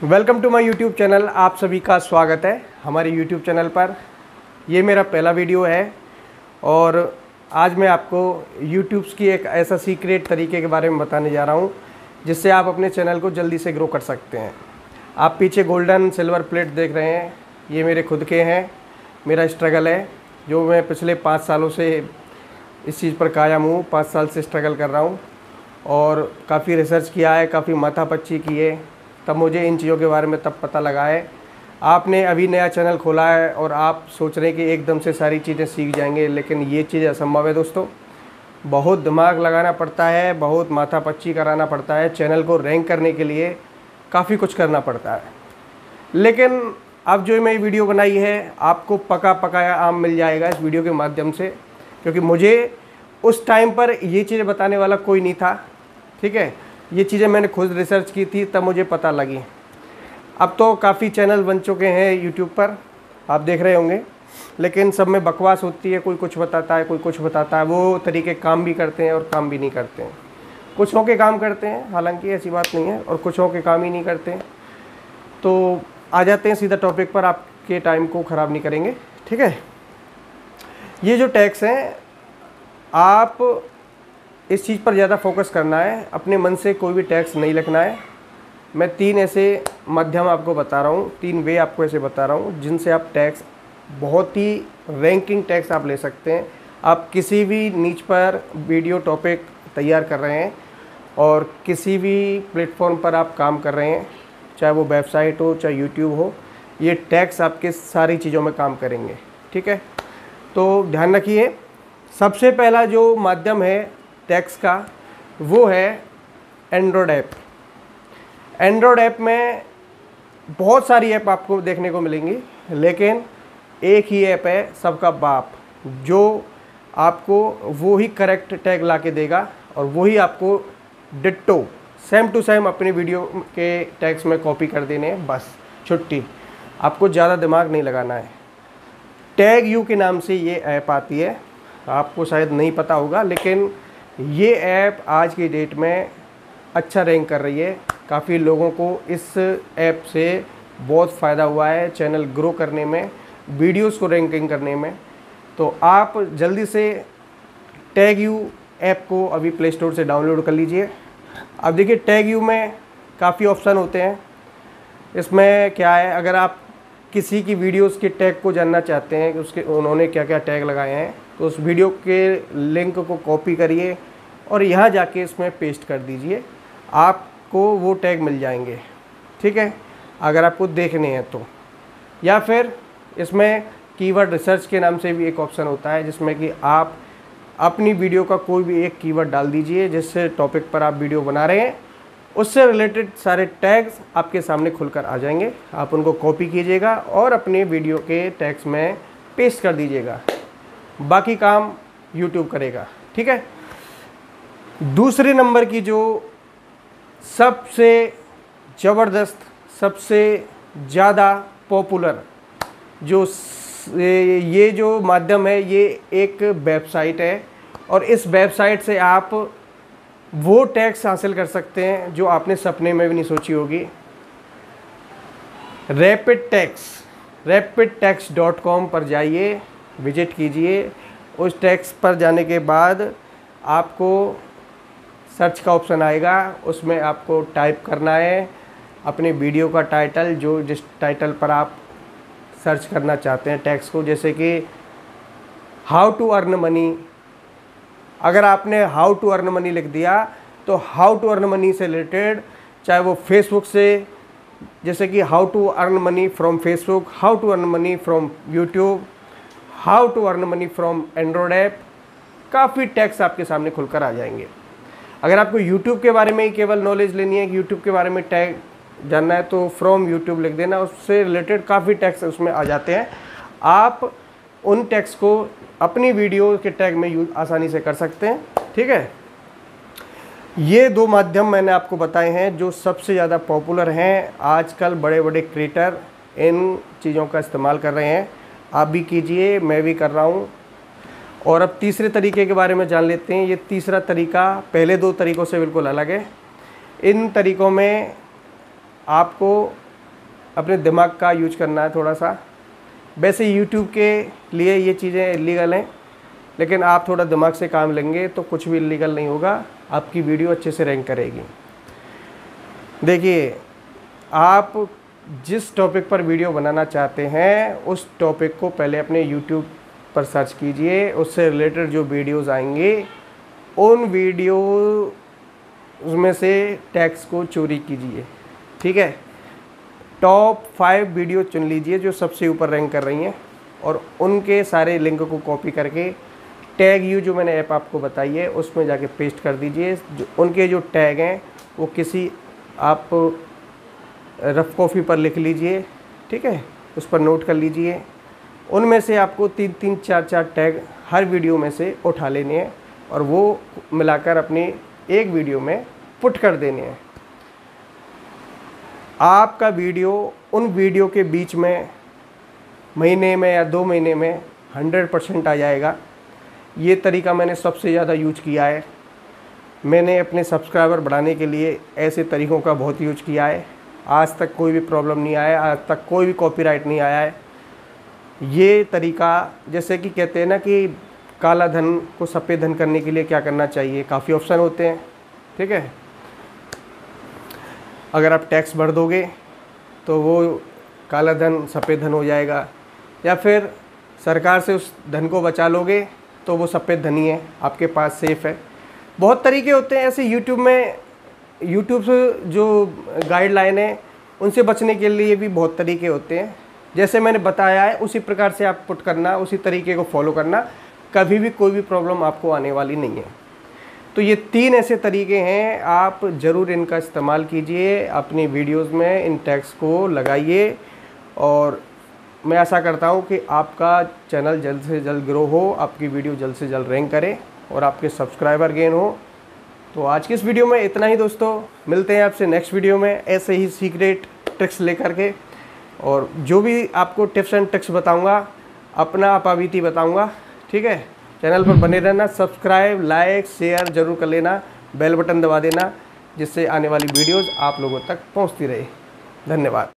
Welcome to my YouTube channel. आप सभी का स्वागत है हमारे यूट्यूब चैनल पर। ये मेरा पहला वीडियो है और आज मैं आपको यूट्यूब की एक ऐसा सीक्रेट तरीके के बारे में बताने जा रहा हूँ जिससे आप अपने चैनल को जल्दी से ग्रो कर सकते हैं। आप पीछे गोल्डन सिल्वर प्लेट देख रहे हैं, ये मेरे खुद के हैं। मेरा स्ट्रगल है जो मैं पिछले 5 सालों से इस चीज़ पर कायम हूँ। 5 साल से स्ट्रगल कर रहा हूँ और काफ़ी रिसर्च किया है, काफ़ी माथापच्ची की है, तब मुझे इन चीज़ों के बारे में तब पता लगा है। आपने अभी नया चैनल खोला है और आप सोच रहे हैं कि एकदम से सारी चीज़ें सीख जाएंगे, लेकिन ये चीज़ असंभव है दोस्तों। बहुत दिमाग लगाना पड़ता है, बहुत माथापच्ची कराना पड़ता है। चैनल को रैंक करने के लिए काफ़ी कुछ करना पड़ता है। लेकिन अब जो मैं वीडियो बनाई है आपको पका पकाया आम मिल जाएगा इस वीडियो के माध्यम से, क्योंकि मुझे उस टाइम पर ये चीज़ें बताने वाला कोई नहीं था। ठीक है, ये चीज़ें मैंने खुद रिसर्च की थी तब मुझे पता लगी। अब तो काफ़ी चैनल बन चुके हैं यूट्यूब पर, आप देख रहे होंगे, लेकिन सब में बकवास होती है। कोई कुछ बताता है, कोई कुछ बताता है। वो तरीके काम भी करते हैं और काम भी नहीं करते हैं। कुछों के काम करते हैं, हालांकि ऐसी बात नहीं है, और कुछों के काम ही नहीं करते हैं। तो आ जाते हैं सीधा टॉपिक पर, आपके टाइम को ख़राब नहीं करेंगे। ठीक है, ये जो टैक्स हैं, आप इस चीज़ पर ज़्यादा फोकस करना है। अपने मन से कोई भी टैक्स नहीं लिखना है। मैं 3 ऐसे माध्यम आपको बता रहा हूँ, 3 वे आपको ऐसे बता रहा हूँ जिनसे आप टैक्स, बहुत ही रैंकिंग टैक्स आप ले सकते हैं। आप किसी भी नीच पर वीडियो टॉपिक तैयार कर रहे हैं और किसी भी प्लेटफॉर्म पर आप काम कर रहे हैं, चाहे वो वेबसाइट हो चाहे यूट्यूब हो, ये टैक्स आपके सारी चीज़ों में काम करेंगे। ठीक है, तो ध्यान रखिए। सबसे पहला जो माध्यम है टैक्स का वो है एंड्रॉयड ऐप। एंड्रॉयड ऐप में बहुत सारी ऐप आपको देखने को मिलेंगी, लेकिन एक ही ऐप है सबका बाप, जो आपको वो ही करेक्ट टैग ला के देगा और वही आपको डिट्टो सेम टू सेम अपने वीडियो के टैग्स में कॉपी कर देने हैं। बस छुट्टी, आपको ज़्यादा दिमाग नहीं लगाना है। टैग यू के नाम से ये ऐप आती है, आपको शायद नहीं पता होगा, लेकिन ये ऐप आज की डेट में अच्छा रैंक कर रही है। काफ़ी लोगों को इस ऐप से बहुत फ़ायदा हुआ है चैनल ग्रो करने में, वीडियोस को रैंकिंग करने में। तो आप जल्दी से टैग यू ऐप को अभी प्ले स्टोर से डाउनलोड कर लीजिए। अब देखिए, टैग यू में काफ़ी ऑप्शन होते हैं। इसमें क्या है, अगर आप किसी की वीडियोस के टैग को जानना चाहते हैं कि उसके उन्होंने क्या क्या टैग लगाए हैं, तो उस वीडियो के लिंक को कॉपी करिए और यहाँ जाके इसमें पेस्ट कर दीजिए, आपको वो टैग मिल जाएंगे। ठीक है, अगर आपको देखने हैं तो। या फिर इसमें कीवर्ड रिसर्च के नाम से भी एक ऑप्शन होता है, जिसमें कि आप अपनी वीडियो का कोई भी एक कीवर्ड डाल दीजिए, जिससे टॉपिक पर आप वीडियो बना रहे हैं उससे रिलेटेड सारे टैग्स आपके सामने खुलकर आ जाएंगे। आप उनको कॉपी कीजिएगा और अपने वीडियो के टैग्स में पेस्ट कर दीजिएगा, बाकी काम YouTube करेगा। ठीक है, दूसरे नंबर की जो सबसे ज़बरदस्त, सबसे ज़्यादा पॉपुलर जो ये जो माध्यम है, ये एक वेबसाइट है और इस वेबसाइट से आप वो टैक्स हासिल कर सकते हैं जो आपने सपने में भी नहीं सोची होगी। रैपिड टैक्स.com पर जाइए, विजिट कीजिए। उस टैक्स पर जाने के बाद आपको सर्च का ऑप्शन आएगा, उसमें आपको टाइप करना है अपने वीडियो का टाइटल, जो जिस टाइटल पर आप सर्च करना चाहते हैं टैक्स को, जैसे कि हाउ टू अर्न मनी। अगर आपने हाउ टू अर्न मनी लिख दिया तो हाउ टू अर्न मनी से रिलेटेड, चाहे वो फेसबुक से, जैसे कि how to earn money from Facebook, how to earn money from YouTube, how to earn money from Android app, काफ़ी टैक्स आपके सामने खुलकर आ जाएंगे। अगर आपको यूट्यूब के बारे में ही केवल नॉलेज लेनी है कि यूट्यूब के बारे में टैग जानना है, तो फ्रॉम यूट्यूब लिख देना, उससे रिलेटेड काफ़ी टैक्स उसमें आ जाते हैं। आप उन टैक्स को अपनी वीडियो के टैग में यूज आसानी से कर सकते हैं। ठीक है, ये 2 माध्यम मैंने आपको बताए हैं जो सबसे ज़्यादा पॉपुलर हैं। आजकल बड़े बड़े क्रिएटर इन चीज़ों का इस्तेमाल कर रहे हैं। आप भी कीजिए, मैं भी कर रहा हूँ। और अब तीसरे तरीके के बारे में जान लेते हैं। ये तीसरा तरीका पहले 2 तरीक़ों से बिल्कुल अलग है। इन तरीक़ों में आपको अपने दिमाग का यूज करना है थोड़ा सा। वैसे यूट्यूब के लिए ये चीज़ें इलीगल हैं, लेकिन आप थोड़ा दिमाग से काम लेंगे तो कुछ भी इलीगल नहीं होगा, आपकी वीडियो अच्छे से रैंक करेगी। देखिए, आप जिस टॉपिक पर वीडियो बनाना चाहते हैं उस टॉपिक को पहले अपने यूट्यूब पर सर्च कीजिए, उससे रिलेटेड जो वीडियोस आएंगे उन वीडियो उसमें से टैग्स को चोरी कीजिए। ठीक है, टॉप 5 वीडियो चुन लीजिए जो सबसे ऊपर रैंक कर रही हैं और उनके सारे लिंक को कॉपी करके टैग यू जो मैंने ऐप आपको बताई है उसमें जाके पेस्ट कर दीजिए। जो उनके जो टैग हैं वो किसी आप रफ कॉपी पर लिख लीजिए, ठीक है, उस पर नोट कर लीजिए। उनमें से आपको 3-3, 4-4 टैग हर वीडियो में से उठा लेने हैं और वो मिलाकर अपनी एक वीडियो में पुट कर देने हैं। आपका वीडियो उन वीडियो के बीच में महीने में या 2 महीने में 100% आ जाएगा। ये तरीका मैंने सबसे ज़्यादा यूज किया है। मैंने अपने सब्सक्राइबर बढ़ाने के लिए ऐसे तरीक़ों का बहुत यूज किया है। आज तक कोई भी प्रॉब्लम नहीं आया, आज तक कोई भी कॉपीराइट नहीं आया है। ये तरीका, जैसे कि कहते हैं ना कि काला धन को सफ़ेद धन करने के लिए क्या करना चाहिए, काफ़ी ऑप्शन होते हैं। ठीक है, अगर आप टैक्स भर दोगे तो वो काला धन सफ़ेद धन हो जाएगा, या फिर सरकार से उस धन को बचा लोगे तो वो सफ़ेद धन ही है, आपके पास सेफ़ है। बहुत तरीके होते हैं ऐसे। यूट्यूब से जो गाइडलाइन है उनसे बचने के लिए भी बहुत तरीके होते हैं। जैसे मैंने बताया है उसी प्रकार से आप पुट करना, उसी तरीके को फॉलो करना, कभी भी कोई भी प्रॉब्लम आपको आने वाली नहीं है। तो ये 3 ऐसे तरीके हैं, आप ज़रूर इनका इस्तेमाल कीजिए, अपनी वीडियोस में इन टैग्स को लगाइए और मैं आशा करता हूँ कि आपका चैनल जल्द से जल्द ग्रो हो, आपकी वीडियो जल्द से जल्द रैंक करे और आपके सब्सक्राइबर गेन हो। तो आज की इस वीडियो में इतना ही दोस्तों, मिलते हैं आपसे नेक्स्ट वीडियो में ऐसे ही सीक्रेट ट्रिक्स लेकर के। और जो भी आपको टिप्स एंड ट्रिक्स बताऊँगा अपना अपावीती बताऊँगा। ठीक है, चैनल पर बने रहना, सब्सक्राइब, लाइक, शेयर जरूर कर लेना, बेल बटन दबा देना, जिससे आने वाली वीडियोज़ आप लोगों तक पहुँचती रहे। धन्यवाद।